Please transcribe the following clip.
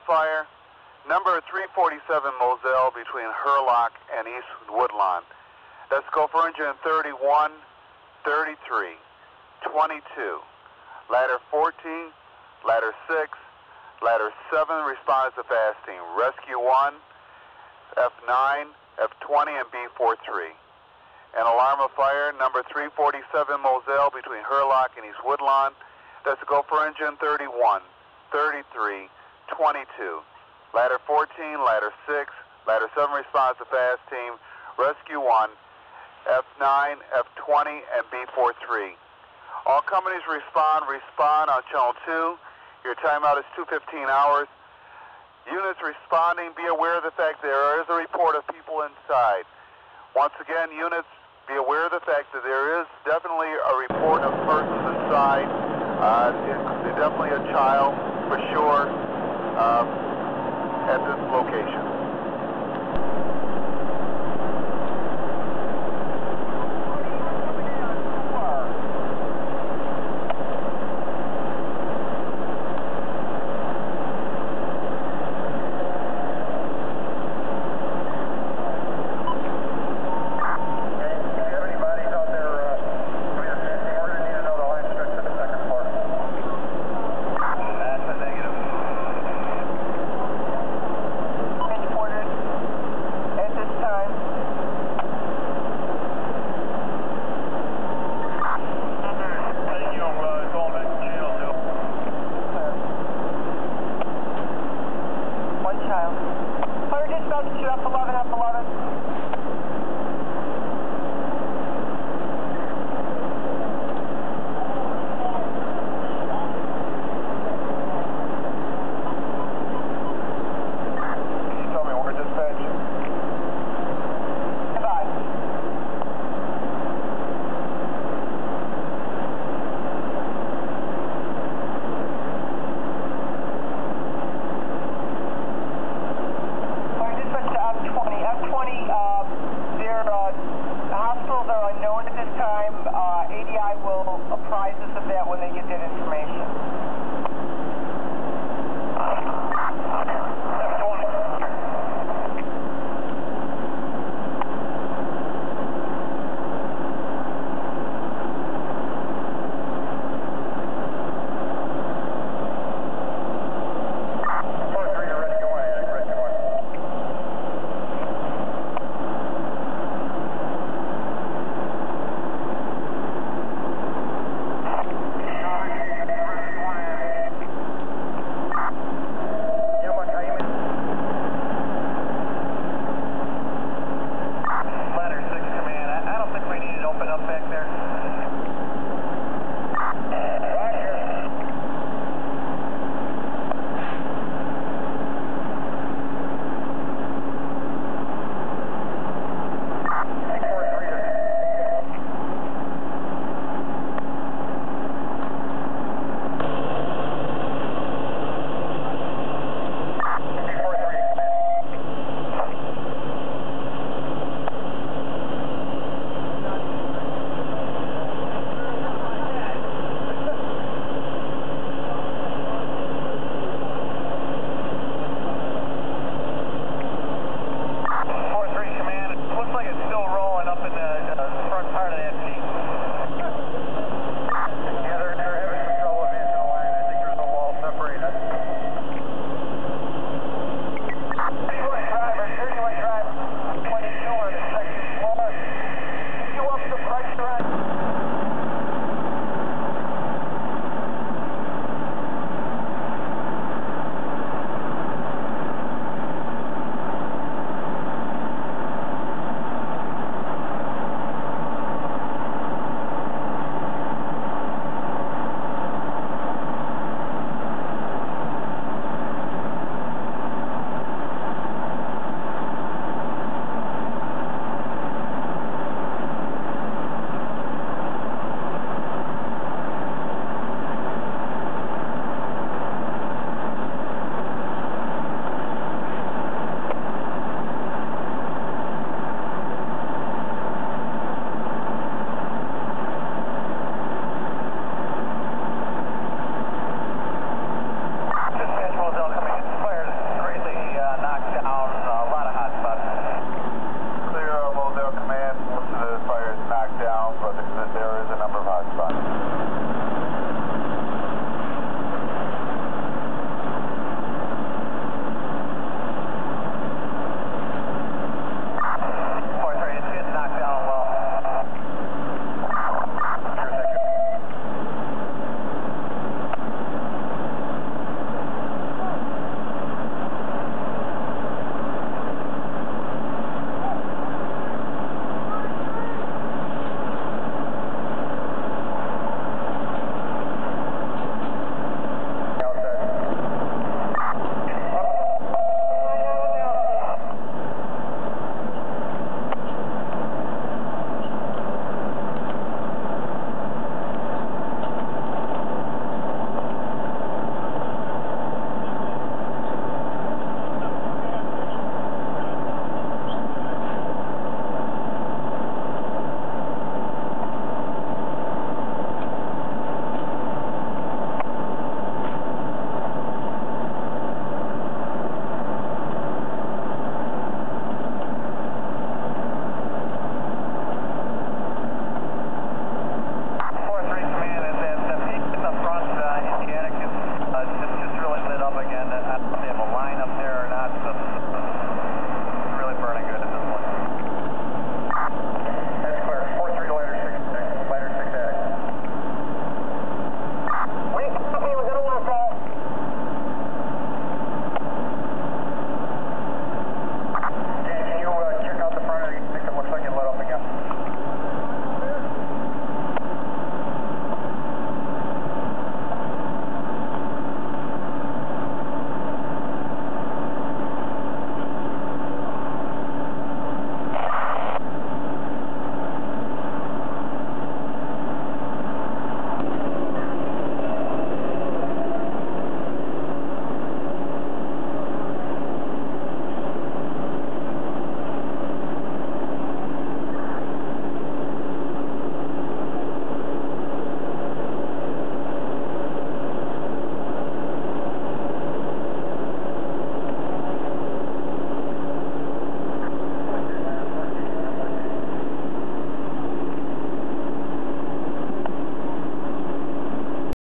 fire, number 347 Moselle between Hurlock and East Woodlawn. Let's go for engine 31, 33, 22, ladder 14, ladder 6, ladder 7 responds to fast team. Rescue 1, F9, F20, and B43. An alarm of fire, number 347 Moselle between Hurlock and East Woodlawn. Let's go for engine 31, 33, 22, ladder 14, ladder 6, ladder 7 responds to fast team. Rescue 1, F9, F20, and B43. All companies respond on channel 2. Your timeout is 2:15 hours. Units responding, be aware of the fact there is a report of people inside. Once again, units, be aware of the fact that there is definitely a report of persons inside. Definitely a child.